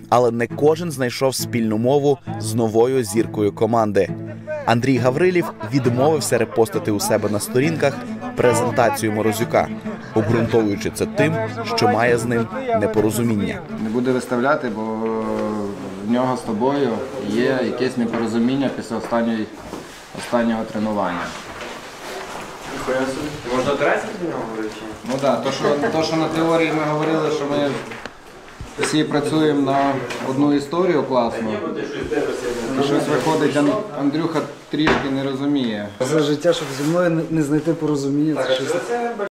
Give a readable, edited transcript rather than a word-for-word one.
Але не кожен знайшов спільну мову з новою зіркою команди. Андрій Гаврилів відмовився репостити у себе на сторінках презентацію Морозюка, обґрунтовуючи це тим, що має з ним непорозуміння. Не буде виставляти, бо в нього з тобою є якесь непорозуміння після останнього тренування. Можна одразу з нього говорити? Ну так, то, що на теорії ми говорили, що ми всі працюємо на одну історію класну, і щось виходить, Андрюха трішки не розуміє. За життя, щоб зі мною не знайти порозуміння, це щось